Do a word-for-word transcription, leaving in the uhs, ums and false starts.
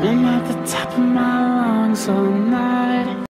Scream at the top of my lungs all night.